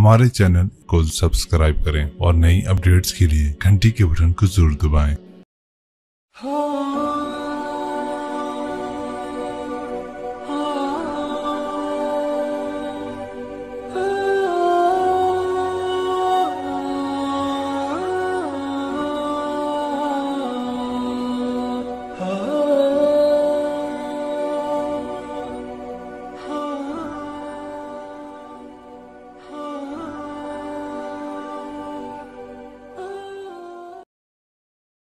हमारे चैनल को सब्सक्राइब करें और नई अपडेट्स के लिए घंटी के बटन को जरूर दबाएं।